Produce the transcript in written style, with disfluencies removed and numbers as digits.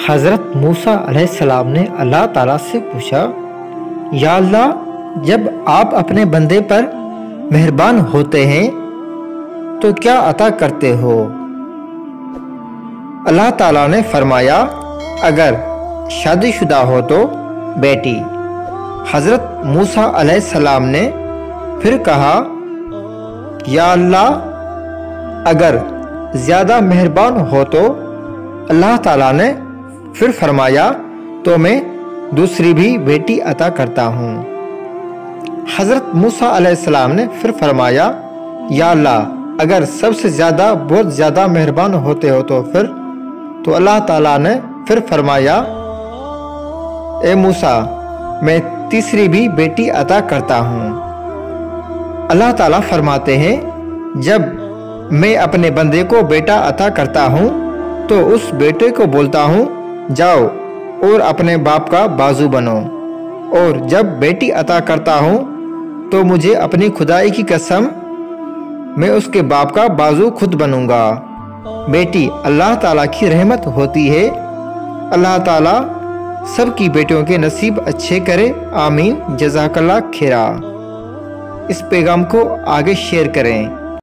حضرت موسیٰ علیہ السلام نے اللہ تعالیٰ سے پوچھا، یا اللہ، جب آپ اپنے بندے پر مہربان ہوتے ہیں تو کیا عطا کرتے ہو؟ اللہ تعالیٰ نے فرمایا، اگر شادی شدہ ہو تو بیٹی۔ حضرت موسیٰ علیہ السلام نے پھر کہا، یا اللہ، اگر زیادہ مہربان ہو تو؟ اللہ تعالیٰ نے پھر فرمایا، تو میں دوسری بھی بیٹی عطا کرتا ہوں۔ حضرت موسیٰ علیہ السلام نے پھر فرمایا، یا اللہ، اگر سب سے زیادہ بہت زیادہ مہربان ہوتے ہو تو پھر؟ تو اللہ تعالیٰ نے پھر فرمایا، اے موسیٰ، میں تیسری بھی بیٹی عطا کرتا ہوں۔ اللہ تعالیٰ فرماتے ہیں، جب میں اپنے بندے کو بیٹا عطا کرتا ہوں تو اس بیٹے کو بولتا ہوں، جاؤ اور اپنے باپ کا بازو بنو، اور جب بیٹی عطا کرتا ہوں تو مجھے اپنی خدائی کی قسم، میں اس کے باپ کا بازو خود بنوں گا۔ بیٹی اللہ تعالیٰ کی رحمت ہوتی ہے۔ اللہ تعالیٰ سب کی بیٹیوں کے نصیب اچھے کرے، آمین۔ جزاک اللہ خیرا۔ اس پیغام کو آگے شیئر کریں۔